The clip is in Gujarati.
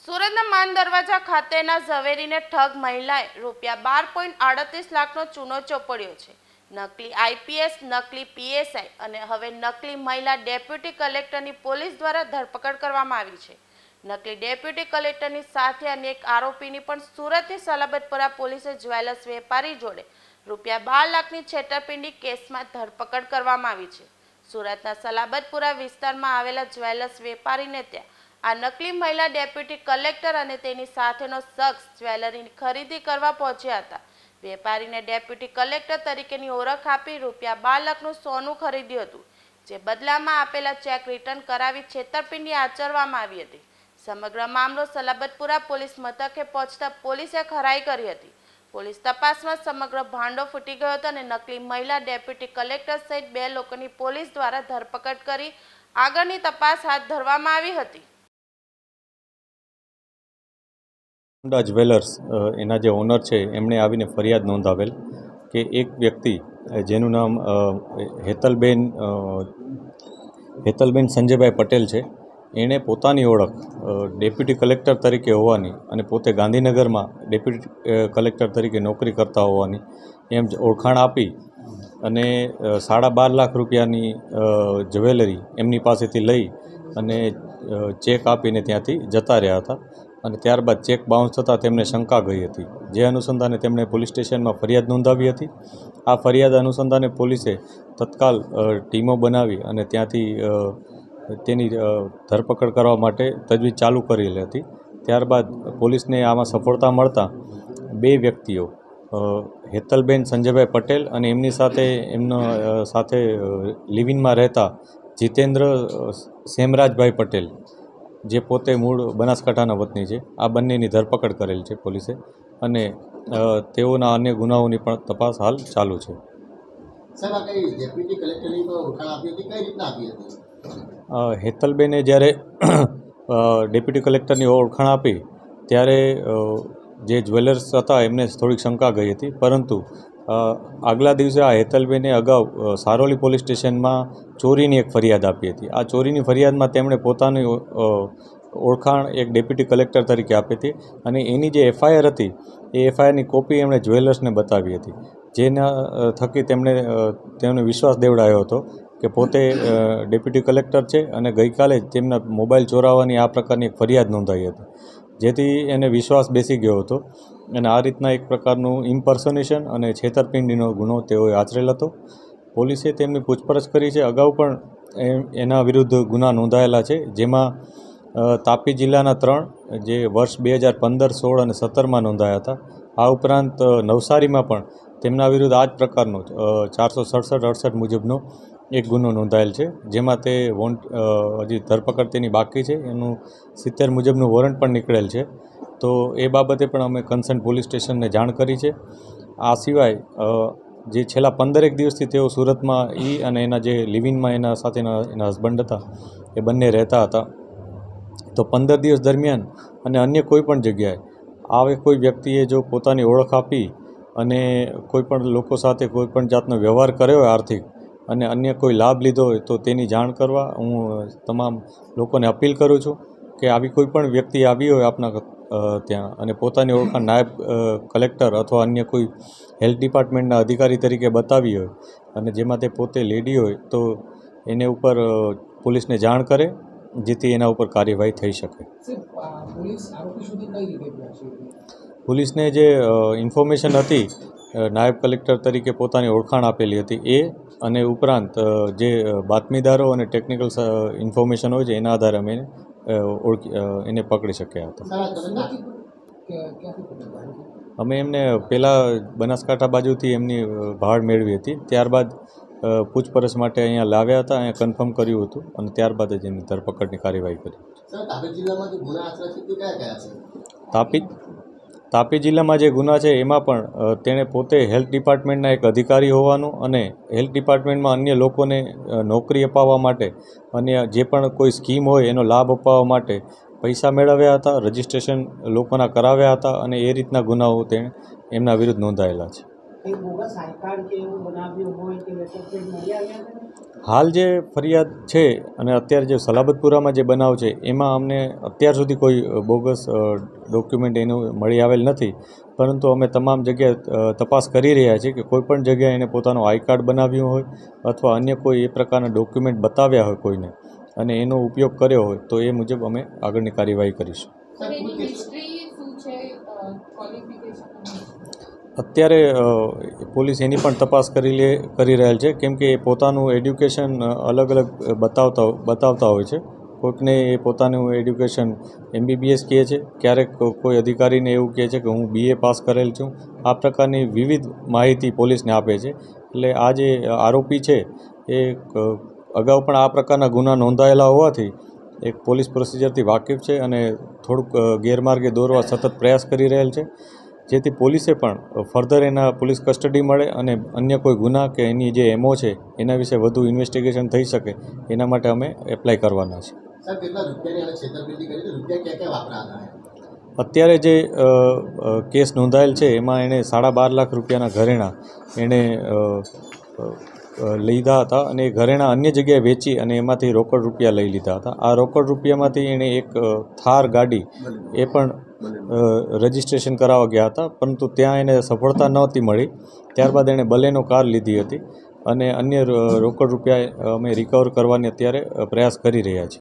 સુરતના માન દરવાજા ખાતેના ઝવેરીને ઠગ મહિલાએ ₹12.38 લાખનો ચૂનો ચોપડ્યો છે। નકલી આઈપીએસ, નકલી પીએસઆઈ અને હવે નકલી મહિલા ડેપ્યુટી કલેક્ટરની પોલીસ દ્વારા ધરપકડ કરવામાં આવી છે। નકલી ડેપ્યુટી કલેક્ટરની સાથે અન્ય એક આરોપીની પણ સુરતની સલાબતપુરા પોલીસે જ્વેલર્સ વેપારી જોડે ₹12 લાખની છેતરપિંડી કેસમાં ધરપકડ કરવામાં આવી છે। સુરતના સલાબતપુરા વિસ્તારમાં આવેલા જ્વેલર્સ વેપારીને ત્યાં આ નકલી મહિલા ડેપ્યુટી કલેક્ટર અને તેની સાથેનો શખ્સ જ્વેલરીની ખરીદી કરવા પહોંચ્યા હતા। વેપારીને ડેપ્યુટી કલેક્ટર તરીકેની ઓળખ આપી ₹12 લાખનું સોનું ખરીદ્યું હતું, જે બદલામાં આપેલા ચેક રિટર્ન કરાવી છેતરપિંડી આચરવામાં આવી હતી। સમગ્ર મામલો સલાબતપુરા પોલીસ મથકે પહોંચતા પોલીસે ખરાઈ કરી હતી। પોલીસ તપાસમાં સમગ્ર ભાંડો ફૂટી ગયો હતો અને નકલી મહિલા ડેપ્યુટી કલેક્ટર સહિત 2 લોકોની પોલીસ દ્વારા ધરપકડ કરી આગળની તપાસ હાથ ધરવામાં આવી હતી। જ્વેલર્સ એના જે ઓનર છે એમણે આવીને ફરિયાદ નોંધાવેલ કે એક વ્યક્તિ જેનું નામ હેતલબેન સંજયભાઈ પટેલ છે, એણે પોતાની ઓળખ ડેપ્યુટી કલેક્ટર તરીકે હોવાની અને પોતે ગાંધીનગરમાં ડેપ્યુટી કલેક્ટર તરીકે નોકરી કરતા હોવાની એમ ઓળખાણ આપી અને ₹12.5 લાખ રૂપિયાની જ્વેલરી એમની પાસેથી લઈ અને ચેક આપીને ત્યાંથી જતા રહ્યા હતા અને ત્યારબાદ ચેક બાઉન્સ થતાં તેમને શંકા ગઈ હતી, જે અનુસંધાને તેમણે પોલીસ સ્ટેશનમાં ફરિયાદ નોંધાવી હતી। આ ફરિયાદ અનુસંધાને પોલીસે તત્કાલ ટીમો બનાવી અને ત્યાંથી તેની ધરપકડ કરવા માટે તજવીજ ચાલુ કરેલી હતી। ત્યારબાદ પોલીસને આમાં સફળતા મળતા 2 વ્યક્તિઓ હેતલબેન સંજયભાઈ પટેલ અને એમની સાથે લિવિનમાં રહેતા જીતેન્દ્ર સેમરાજભાઈ પટેલ, જે પોતે મૂળ બનાસકાંઠાના વતની છે, આ બંનેની ધરપકડ કરેલ છે પોલીસે અને તેઓના અન્ય ગુનાઓની પણ તપાસ હાલ ચાલુ છે। હેતલબેને જ્યારે ડેપ્યુટી કલેક્ટરની ઓળખાણ આપી ત્યારે જે જ્વેલર્સ હતા એમને થોડીક શંકા ગઈ હતી, પરંતુ આગલા દિવસે આ હેતલબેને અગાઉ સારોલી પોલીસ સ્ટેશનમાં ચોરીની એક ફરિયાદ આપી હતી। આ ચોરીની ફરિયાદમાં તેમણે પોતાની ઓળખાણ એક ડેપ્યુટી કલેક્ટર તરીકે આપી હતી અને એની જે એફઆઈઆર હતી એ એફઆઈઆરની કોપી એમણે જ્વેલર્સને બતાવી હતી, જેના થકી તેમને વિશ્વાસ દેવડાયો હતો કે પોતે ડેપ્યુટી કલેક્ટર છે અને ગઈકાલે જ તેમના મોબાઈલ ચોરાવવાની આ પ્રકારની એક ફરિયાદ નોંધાઈ હતી, જેથી એને વિશ્વાસ બેસી ગયો હતો અને આ રીતના એક પ્રકારનું ઇમ્પર્સોનેશન અને છેતરપિંડીનો ગુનો તેઓએ આચરેલ હતો। પોલીસે તેમની પૂછપરછ કરી છે। અગાઉ પણ એના વિરુદ્ધ ગુના નોંધાયેલા છે, જેમાં તાપી જિલ્લાના 3 જે વર્ષ 2015, 16 અને 17માં નોંધાયા હતા। આ ઉપરાંત નવસારીમાં પણ તેમના વિરુદ્ધ આ જ પ્રકારનો 467-68 મુજબનો એક ગુનો નોંધાયેલ છે, જેમાં તે હજી ધરપકડ તેની બાકી છે, એનું 70 મુજબનું વોરંટ પણ નીકળેલ છે। તો એ બાબતે પણ અમે કન્સર્ન પોલીસ સ્ટેશનને જાણ કરી છે। આ સિવાય જે છેલ્લા 15 દિવસથી તેઓ સુરતમાં અને એના જે લિવિનમાં એના સાથેના એના હસબન્ડ હતા એ બંને રહેતા હતા, તો 15 દિવસ દરમિયાન અને અન્ય કોઈ પણ જગ્યાએ આવે કોઈ વ્યક્તિએ જો પોતાની ઓળખ આપી અને કોઈ પણ લોકો સાથે કોઈ પણ જાતનો વ્યવહાર કર્યો હોય આર્થિક અને અન્ય કોઈ લાભ લીધો હોય તો તેની જાણ કરવા હું તમામ લોકોને અપીલ કરું છું કે આવી કોઈ પણ વ્યક્તિ આવી હોય આપના ત્યાં અને પોતાની ઓળખાણ નાયબ કલેક્ટર અથવા અન્ય કોઈ હેલ્થ ડિપાર્ટમેન્ટના અધિકારી તરીકે બતાવી હોય અને જેમાં તે પોતે લેડી હોય તો એને ઉપર પોલીસને જાણ કરે, જેથી એના ઉપર કાર્યવાહી થઈ શકે। પોલીસને જે ઇન્ફોર્મેશન હતી નાયબ કલેક્ટર તરીકે પોતાની ઓળખાણ આપેલી હતી એ અને ઉપરાંત જે બાતમીદારો અને ટેકનિકલ ઇન્ફોર્મેશન હોય છે એના આધારે અમે એને પકડી શક્યા હતા। અમે એમને પહેલાં બનાસકાંઠા બાજુથી એમની ભાળ મેળવી હતી, ત્યારબાદ પૂછપરછ માટે અહીંયા લાવ્યા હતા, અહીંયા કન્ફર્મ કર્યું હતું અને ત્યારબાદ જ એમની ધરપકડની કાર્યવાહી કરી। તાપી જિલ્લામાં જે ગુના છે એમાં પણ તેણે પોતે હેલ્થ ડિપાર્ટમેન્ટના એક અધિકારી હોવાનું અને હેલ્થ ડિપાર્ટમેન્ટમાં અન્ય લોકોને નોકરી અપાવવા માટે અને જે પણ કોઈ સ્કીમ હોય એનો લાભ અપાવવા માટે પૈસા મેળવ્યા હતા, રજિસ્ટ્રેશન લોકોના કરાવ્યા હતા અને એ રીતના ગુનાઓ તેણે એમના વિરુદ્ધ નોંધાયેલા છે। કંઈ બોગસ આઈ કાર્ડ કે એવું બનાવ્યું હોય કે લેટર પેડ મળી આવ્યા છે? હાલ જે ફરિયાદ છે અને અત્યારે જે સલાબતપુરામાં જે બનાવ છે એમાં અમને અત્યાર સુધી કોઈ બોગસ ડોક્યુમેન્ટ એનું મળી આવેલ નથી, પરંતુ અમે તમામ જગ્યાએ તપાસ કરી રહ્યા છીએ કે કોઈપણ જગ્યાએ એને પોતાનું આઈ કાર્ડ બનાવ્યું હોય અથવા અન્ય કોઈ એ પ્રકારના ડોક્યુમેન્ટ બતાવ્યા હોય કોઈને અને એનો ઉપયોગ કર્યો હોય તો એ મુજબ અમે આગળની કાર્યવાહી કરીશું. સર એની હિસ્ટ્રી શું છે, ક્વોલિફિકેશન? અત્યારે પોલીસ એની પણ તપાસ કરી રહેલ છે, કેમ કે એ પોતાનું એડ્યુકેશન અલગ અલગ બતાવતા હોય છે. કોઈકને એ પોતાનું એડ્યુકેશન MBBS કહે છે, ક્યારેક કોઈ અધિકારીને એવું કહે છે કે હું BA પાસ કરેલ છું. આ પ્રકારની વિવિધ માહિતી પોલીસને આપે છે. એટલે આ જે આરોપી છે એ અગાઉ પણ આ પ્રકારના ગુના નોંધાયેલા હોવાથી એક પોલીસ પ્રોસિજરથી વાકેફ છે અને થોડુંક ગેરમાર્ગે દોરવા સતત પ્રયાસ કરી રહેલ છે, જેથી પોલીસે પણ ફર્ધર એના પોલીસ કસ્ટડી મળે અને અન્ય કોઈ ગુના કે એની જે એમઓ છે એના વિશે વધુ ઇન્વેસ્ટિગેશન થઈ શકે એના માટે અમે એપ્લાય કરવાના છે. સર કેટલા રૂપિયાની અને છેતરપિંડી કરી તો રૂપિયા ક્યાં ક્યાં વાપરાતા હતા? અત્યારે જે કેસ નોંધાયેલ છે એમાં એણે 12.5 લાખ રૂપિયાના ઘરેણાં એણે લીધા હતા અને એ ઘરેણાં અન્ય જગ્યાએ વેચી અને એમાંથી રોકડ રૂપિયા લઈ લીધા હતા. આ રોકડ રૂપિયામાંથી એણે એક થાર ગાડી એ પણ રજિસ્ટ્રેશન કરાવવા ગયા હતા, પરંતુ ત્યાં એને સફળતા નહોતી મળી. ત્યારબાદ એણે બલેનો કાર લીધી હતી અને અન્ય રોકડ રૂપિયા અમે રિકવર કરવાની અત્યારે પ્રયાસ કરી રહ્યા છીએ.